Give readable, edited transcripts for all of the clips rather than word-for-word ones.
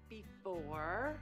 before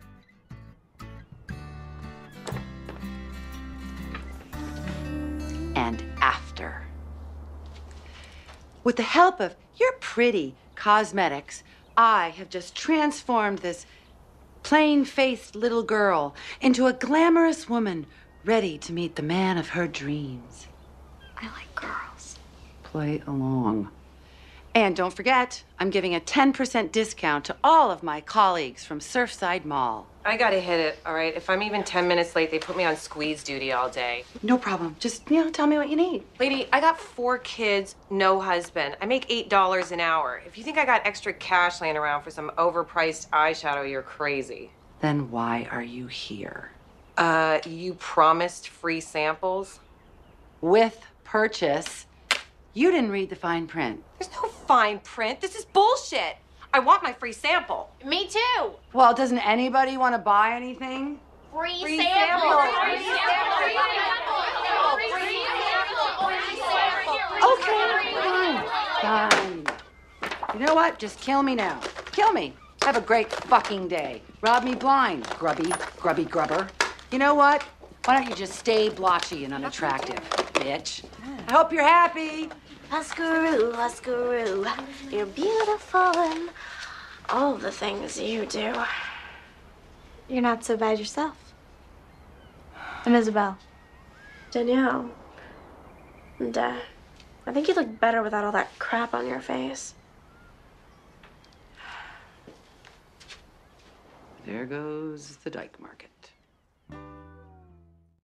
and after. With the help of your pretty cosmetics, I have just transformed this plain-faced little girl into a glamorous woman ready to meet the man of her dreams. I like girls. Play along. And don't forget, I'm giving a 10% discount to all of my colleagues from Surfside Mall. I gotta hit it, all right? If I'm even 10 minutes late, they put me on squeeze duty all day. No problem. Just, tell me what you need. Lady, I got 4 kids, no husband. I make $8 an hour. If you think I got extra cash laying around for some overpriced eyeshadow, you're crazy. Then why are you here? You promised free samples? With purchase. You didn't read the fine print. There's no fine print. This is bullshit. I want my free sample. Me too. Well, doesn't anybody want to buy anything? Free Free sample. sample. Free sample. Free sample. Okay, fine. You know what? Just kill me now. Kill me. Have a great fucking day. Rob me blind, grubby grubber. You know what? Why don't you just stay blotchy and unattractive, bitch? I hope you're happy. Husker-oo, you're beautiful and all the things you do. You're not so bad yourself. And Isabel. Danielle. And, I think you look better without all that crap on your face. There goes the dyke market.